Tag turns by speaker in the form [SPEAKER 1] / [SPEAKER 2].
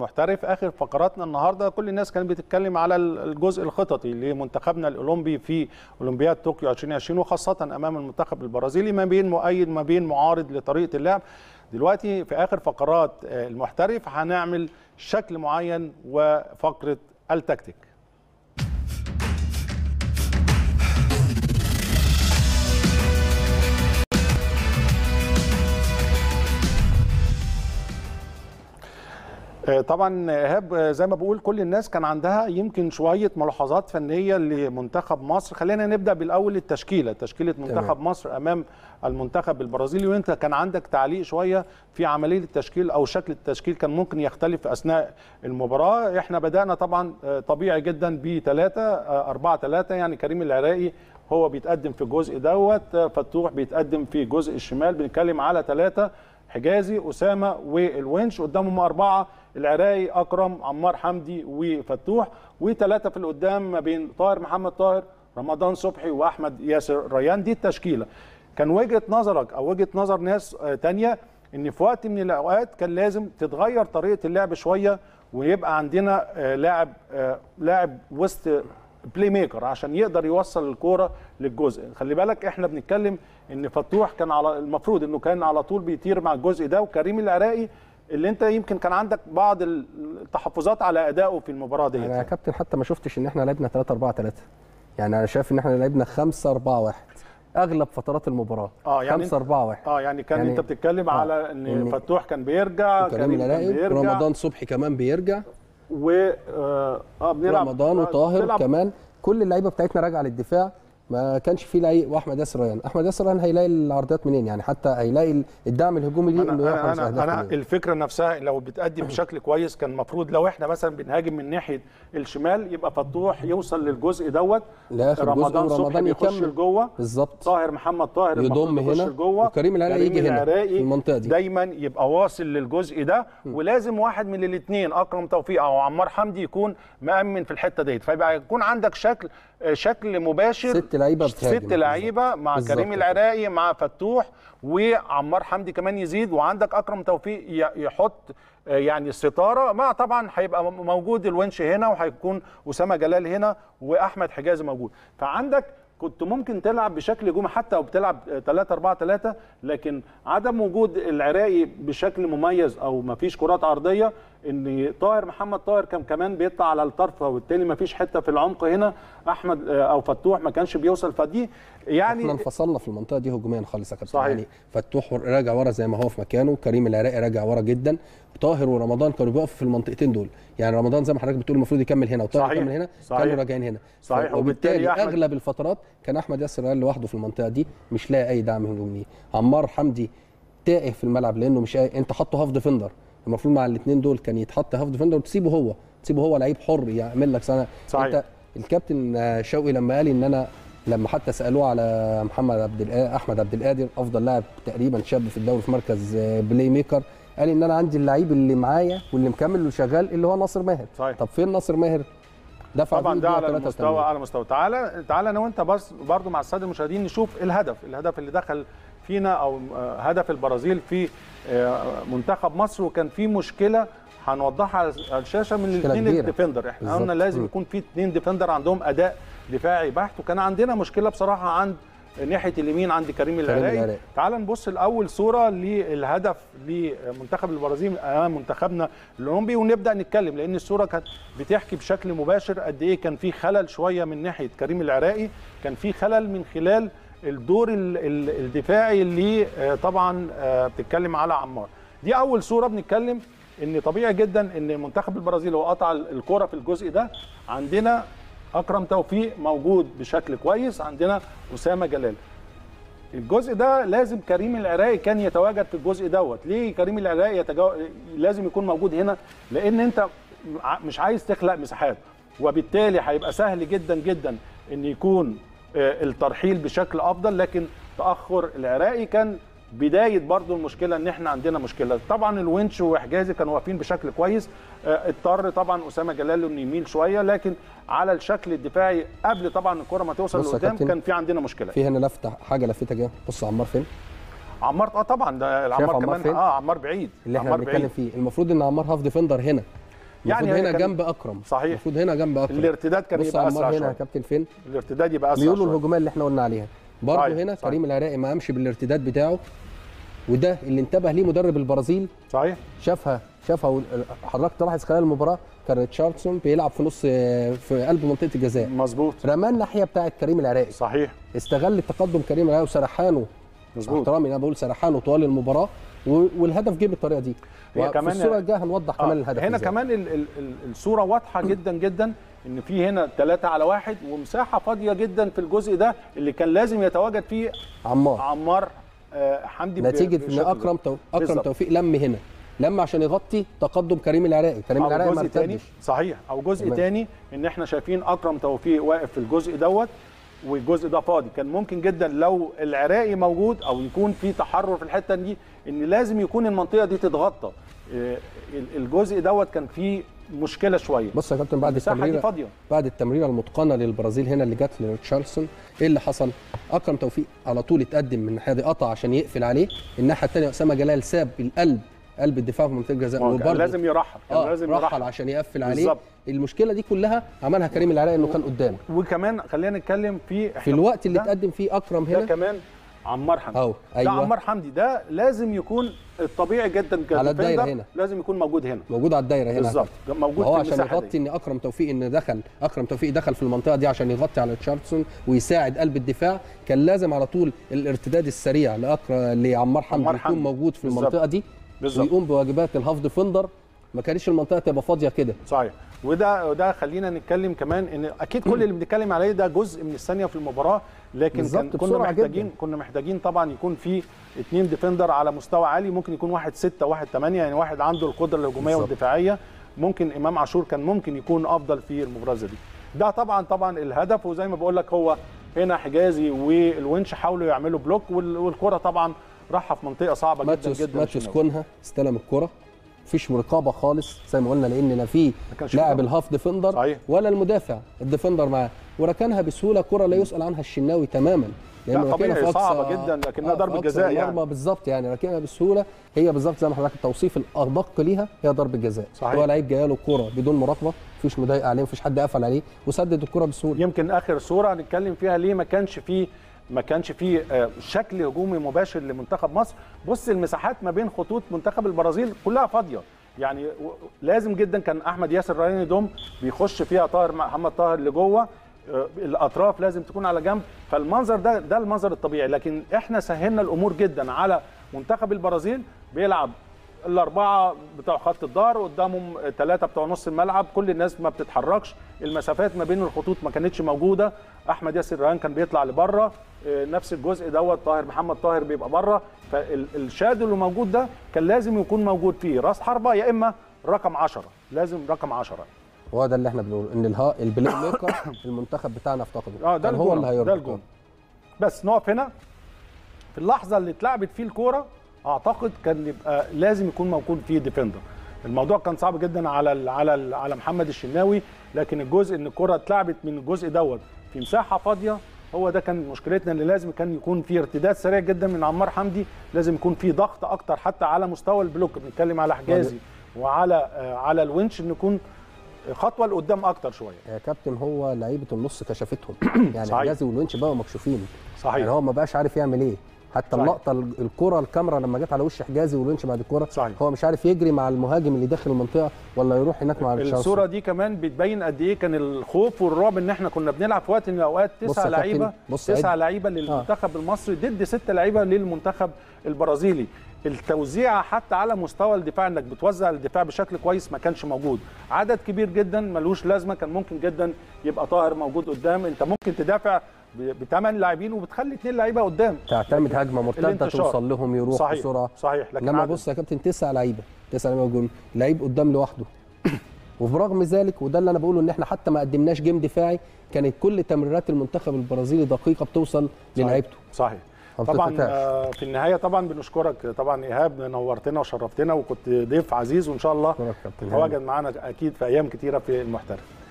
[SPEAKER 1] المحترف. اخر فقراتنا النهارده كل الناس كانت بتتكلم على الجزء الخططي لمنتخبنا الاولمبي في اولمبياد طوكيو 2020 وخاصه امام المنتخب البرازيلي، ما بين مؤيد ما بين معارض لطريقه اللعب. دلوقتي في اخر فقرات المحترف هنعمل شكل معين وفقره التكتيك. طبعا ايهاب، زي ما بقول كل الناس كان عندها يمكن شويه ملاحظات فنيه لمنتخب مصر. خلينا نبدا بالاول تشكيله منتخب مصر امام المنتخب البرازيلي، وانت كان عندك تعليق شويه في عمليه التشكيل او شكل التشكيل كان ممكن يختلف اثناء المباراه. احنا بدانا طبعا طبيعي جدا ب 3-4-3، يعني كريم العراقي هو بيتقدم في الجزء دوت، فتوح بيتقدم في الجزء الشمال. بنتكلم على 3: حجازي، أسامة، والونش. قدامهم 4: العراقي، أكرم، عمار حمدي، وفتوح. و3 في القدام ما بين طاهر محمد طاهر، رمضان صبحي، وأحمد ياسر ريان. دي التشكيلة. كان وجهة نظرك أو وجهة نظر ناس تانية إن في وقت من الأوقات كان لازم تتغير طريقة اللعب شوية ويبقى عندنا لاعب وسط بلاي ميكر عشان يقدر يوصل الكوره للجزء. خلي بالك احنا بنتكلم ان فتوح كان على المفروض انه كان على طول بيطير مع الجزء ده، وكريم العراقي اللي انت يمكن كان عندك بعض التحفظات على ادائه في المباراه دي.
[SPEAKER 2] انا يا كابتن حتى ما شفتش ان احنا لعبنا 3-4-3، يعني انا شايف ان احنا لعبنا 5-4-1 اغلب فترات المباراه.
[SPEAKER 1] يعني
[SPEAKER 2] 5-4-1
[SPEAKER 1] يعني كان انت بتتكلم على ان فتوح كان بيرجع،
[SPEAKER 2] كريم العراقي، رمضان صبحي كمان بيرجع،
[SPEAKER 1] بنلعب
[SPEAKER 2] رمضان وطاهر كمان. كل اللعيبه بتاعتنا راجعه للدفاع، ما كانش فيه لعيب. واحمد ياسر ريان، احمد ياسر ريان هيلاقي العرضيات منين؟ يعني حتى هيلاقي الدعم الهجومي ليه انه يحرز اهداف.
[SPEAKER 1] انا الفكره نفسها لو بتقدم بشكل كويس كان المفروض لو احنا مثلا بنهاجم من ناحيه الشمال يبقى فتوح يوصل للجزء دوت،
[SPEAKER 2] رمضان صبحي
[SPEAKER 1] يخش لجوه
[SPEAKER 2] بالظبط،
[SPEAKER 1] طاهر محمد طاهر
[SPEAKER 2] يضم هنا
[SPEAKER 1] لجوه،
[SPEAKER 2] وكريم العراقي يجي هنا في المنطقه دي
[SPEAKER 1] دايما يبقى واصل للجزء ده. ولازم واحد من الاثنين، اكرم توفيق او عمار حمدي، يكون مأمن في الحته ديت، فيبقى يكون عندك شكل مباشر
[SPEAKER 2] 6
[SPEAKER 1] لعيبه مع كريم العراقي مع فتوح وعمار حمدي كمان يزيد، وعندك اكرم توفيق يحط يعني الستاره مع، طبعا هيبقى موجود الونش هنا وهيكون اسامه جلال هنا واحمد حجازي موجود. فعندك كنت ممكن تلعب بشكل هجومي حتى او بتلعب 3-4-3، لكن عدم وجود العراقي بشكل مميز او ما فيش كرات عرضيه، ان طاهر محمد طاهر كان كمان بيطلع على الطرف وبالتالي ما فيش حته في العمق هنا، احمد او فتوح ما كانش بيوصل. فدي يعني
[SPEAKER 2] احنا انفصلنا في المنطقه دي هجوميا خالص يا كابتن.
[SPEAKER 1] صحيح.
[SPEAKER 2] يعني فتوح راجع ورا زي ما هو في مكانه، كريم العراقي راجع ورا جدا، طاهر ورمضان كانوا بيقفوا في المنطقتين دول. يعني رمضان زي ما حضرتك بتقول المفروض يكمل هنا وطاهر يكمل هنا، كانوا راجعين هنا.
[SPEAKER 1] صحيح.
[SPEAKER 2] وبالتالي اغلب الفترات كان احمد ياسر ريان لوحده في المنطقه دي، مش لاقي اي دعم هجومي. عمار حمدي تائه في الملعب لانه مش انت حطه هاف ديفندر، المفروض مع الاثنين دول كان يتحط هاف ديفندر وتسيبه هو لعيب حر يعمل لك سنه. انت الكابتن شوقي لما قال ان انا لما حتى سالوه على احمد عبد القادر افضل لاعب تقريبا شاب في الدوري في مركز بلاي ميكر، قال ان انا عندي اللعيب اللي معايا واللي مكمل واللي شغال اللي هو ناصر ماهر.
[SPEAKER 1] صحيح.
[SPEAKER 2] طب فين ناصر ماهر؟
[SPEAKER 1] طبعا ده على مستوى تعالى انا وانت بس برضو مع الساده المشاهدين نشوف الهدف اللي دخل فينا او هدف البرازيل في منتخب مصر. وكان في مشكله هنوضحها على الشاشه من الاثنين الديفندر. احنا قلنا لازم يكون في 2 ديفندر عندهم اداء دفاعي بحت، وكان عندنا مشكله بصراحه عند ناحيه اليمين عند كريم العراقي. تعال نبص الاول صوره للهدف لمنتخب البرازيل امام منتخبنا الاولمبي ونبدا نتكلم، لان الصوره كانت بتحكي بشكل مباشر قد ايه كان في خلل شويه من ناحيه كريم العراقي، كان في خلل من خلال الدور الدفاعي اللي طبعا بتتكلم على عمار. دي اول صوره بنتكلم ان طبيعي جدا ان منتخب البرازيل هو قطع الكره في الجزء ده. عندنا اكرم توفيق موجود بشكل كويس، عندنا اسامه جلال. الجزء ده لازم كريم العراقي كان يتواجد في الجزء دوت. ليه كريم العراقي لازم يكون موجود هنا؟ لان انت مش عايز تخلق مساحات، وبالتالي هيبقى سهل جدا جدا ان يكون الترحيل بشكل افضل. لكن تاخر العراقي كان بدايه برضو المشكله ان احنا عندنا مشكله. طبعا الونش وحجازي كانوا واقفين بشكل كويس، اضطر طبعا اسامه جلال انه يميل شويه، لكن على الشكل الدفاعي قبل طبعا الكره ما توصل لقدام كان في عندنا مشكله.
[SPEAKER 2] في هنا حاجه لفتة جايه، بص عمار فين؟
[SPEAKER 1] عمار طبعا ده عمار كمان عمار بعيد
[SPEAKER 2] اللي احنا بنتكلم فيه. المفروض ان عمار هاف ديفندر هنا، المفروض هنا جنب اكرم.
[SPEAKER 1] صحيح،
[SPEAKER 2] المفروض هنا جنب اكرم.
[SPEAKER 1] الارتداد كان يبقى اسرع
[SPEAKER 2] هنا يا كابتن فين؟
[SPEAKER 1] الارتداد يبقى اسرع.
[SPEAKER 2] ميوله الهجوميه اللي احنا قلنا عليها برضه هنا. صحيح. كريم العراقي ما قامش بالارتداد بتاعه، وده اللي انتبه ليه مدرب البرازيل.
[SPEAKER 1] صحيح،
[SPEAKER 2] شافها حضرتك تلاحظ خلال المباراه كان ريتشاردسون بيلعب في نص في قلب منطقه الجزاء،
[SPEAKER 1] مظبوط،
[SPEAKER 2] رمى الناحيه بتاعه كريم العراقي.
[SPEAKER 1] صحيح،
[SPEAKER 2] استغل التقدم كريم العراقي وسرحانه، مظبوط، احترامي انا بقول سرحانه طوال المباراه، والهدف جه بالطريقه دي.
[SPEAKER 1] كمان
[SPEAKER 2] الصوره الجايه هنوضح كمان الهدف
[SPEAKER 1] هنا كمان الصوره واضحه جدا جدا ان في هنا 3 على 1 ومساحه فاضيه جدا في الجزء ده اللي كان لازم يتواجد فيه عمار حمدي،
[SPEAKER 2] نتيجه ان اكرم توفيق لم عشان يغطي تقدم كريم العراقي ما ارتدش.
[SPEAKER 1] صحيح، او جزء تاني ان احنا شايفين اكرم توفيق واقف في الجزء دوت والجزء ده فاضي. كان ممكن جدا لو العراقي موجود او يكون في تحرر في الحته دي ان لازم يكون المنطقه دي تتغطى. الجزء دوت كان فيه مشكله شويه.
[SPEAKER 2] بص يا كابتن، بعد التمريره المتقنه للبرازيل هنا اللي جت لريتشاردسون، ايه اللي حصل؟ اكرم توفيق على طول اتقدم من الناحيه دي، قطع عشان يقفل عليه. الناحيه الثانيه اسامه جلال ساب قلب الدفاع في منطقه الجزاء،
[SPEAKER 1] وبرضه لازم يرحل،
[SPEAKER 2] لازم يرحل عشان يقفل عليه بالزبط. المشكله دي كلها عملها كريم العراقي انه كان قدام.
[SPEAKER 1] وكمان خلينا نتكلم في
[SPEAKER 2] الوقت اللي اتقدم فيه اكرم هنا،
[SPEAKER 1] ده كمان عمار حمدي.
[SPEAKER 2] أيوة.
[SPEAKER 1] ده عمار حمدي ده لازم يكون الطبيعي جدا
[SPEAKER 2] على الدايره هنا،
[SPEAKER 1] لازم يكون موجود هنا،
[SPEAKER 2] موجود على الدايره هنا
[SPEAKER 1] بالظبط، موجود
[SPEAKER 2] في عشان يغطي ان اكرم توفيق دخل في المنطقه دي عشان يغطي على ريتشاردسون ويساعد قلب الدفاع. كان لازم على طول الارتداد السريع لعمار حمدي يكون موجود في المنطقه دي بالزبط. ويقوم بواجبات الهاف ديفندر، ما كانتش المنطقه تبقى فاضيه كده.
[SPEAKER 1] صحيح، وده خلينا نتكلم كمان ان اكيد كل اللي بنتكلم عليه ده جزء من الثانيه في المباراه، لكن كنا محتاجين طبعا يكون في 2 ديفندر على مستوى عالي، ممكن يكون 1 6 1 8، يعني واحد عنده القدره الهجوميه والدفاعيه. ممكن امام عاشور كان ممكن يكون افضل في المباراه دي. ده طبعا الهدف، وزي ما بقول لك هو هنا حجازي والونش حاولوا يعملوا بلوك، والكره طبعا راحه في منطقه صعبه جدا.
[SPEAKER 2] ماتيوس كونها استلم الكره، مفيش رقابه خالص زي ما قلنا، لان لا في لاعب الهاف ديفندر صحيح. ولا المدافع الديفندر معاه، وركنها بسهوله. كره لا يسال عنها الشناوي تماما،
[SPEAKER 1] لان طبيعي صعبه جدا لكنها ضربه جزاء يعني
[SPEAKER 2] بالظبط، يعني ركنها بسهوله. هي بالظبط زي ما حضرتك التوصيف الادق ليها، هي ضربه جزاء. هو لعيب جايه له الكوره بدون مراقبه، مفيش مضايق عليه، مفيش حد قفل عليه، وسدد الكوره بسهوله.
[SPEAKER 1] يمكن اخر صوره هنتكلم فيها ليه ما كانش فيه شكل هجومي مباشر لمنتخب مصر. بص المساحات ما بين خطوط منتخب البرازيل كلها فاضيه، يعني لازم جدا كان احمد ياسر ريان يضم بيخش فيها محمد طاهر لجوه، الاطراف لازم تكون على جنب. فالمنظر ده المنظر الطبيعي، لكن احنا سهلنا الامور جدا على منتخب البرازيل. بيلعب الاربعه بتوع خط الظهر، قدامهم 3 بتوع نص الملعب، كل الناس ما بتتحركش، المسافات ما بين الخطوط ما كانتش موجوده. احمد ياسر ريان كان بيطلع لبره، نفس الجزء دوت محمد طاهر بيبقى بره. فالشادو اللي موجود ده كان لازم يكون موجود فيه راس حربه يا اما رقم 10، لازم رقم 10.
[SPEAKER 2] هو ده اللي احنا بنقوله، ان البلاي ميكر المنتخب بتاعنا افتقده،
[SPEAKER 1] ده
[SPEAKER 2] هو اللي هيربط.
[SPEAKER 1] ده الجون. بس نقف هنا في اللحظه اللي اتلعبت فيه الكوره، اعتقد كان يبقى لازم يكون موجود فيه ديفندر. الموضوع كان صعب جدا على محمد الشناوي، لكن الجزء ان الكره اتلعبت من الجزء دوت في مساحه فاضيه، هو ده كان مشكلتنا، اللي لازم كان يكون في ارتداد سريع جدا من عمار حمدي، لازم يكون في ضغط اكتر حتى على مستوى البلوك. بنتكلم على حجازي وعلى الونش، ان يكون خطوه لقدام اكتر شويه.
[SPEAKER 2] يا كابتن هو لعيبه النص كشفتهم يعني
[SPEAKER 1] صحيح.
[SPEAKER 2] حجازي والونش بقوا مكشوفين،
[SPEAKER 1] صحيح.
[SPEAKER 2] يعني هو ما بقاش عارف يعمل ايه. حتى اللقطه الكره الكاميرا لما جت على وش حجازي والونش بعد الكره، هو مش عارف يجري مع المهاجم اللي داخل المنطقه ولا يروح هناك مع ريتشاردسون.
[SPEAKER 1] الصوره دي كمان بتبين قد ايه كان الخوف والرعب، ان احنا كنا بنلعب في وقت من الاوقات 9 لعيبه للمنتخب المصري ضد 6 لعيبه للمنتخب البرازيلي. التوزيع حتى على مستوى الدفاع، انك بتوزع الدفاع بشكل كويس، ما كانش موجود. عدد كبير جدا ملوش لازمه، كان ممكن جدا يبقى طاهر موجود قدام. انت ممكن تدافع ب8 لاعبين وبتخلي 2 لعيبه قدام،
[SPEAKER 2] تعتمد هجمه مرتده توصل لهم يروح بسرعه.
[SPEAKER 1] صحيح.
[SPEAKER 2] لكن انما بص يا كابتن 9 لعيبه جون، لعيب قدام لوحده. وبرغم ذلك، وده اللي انا بقوله، ان احنا حتى ما قدمناش جيم دفاعي، كانت كل تمريرات المنتخب البرازيلي دقيقه بتوصل للعيبته.
[SPEAKER 1] صحيح. طبعا في النهايه طبعا بنشكرك طبعا ايهاب، نورتنا وشرفتنا، وكنت ضيف عزيز، وان شاء الله تتواجد معانا اكيد في ايام كتيره في المحترف.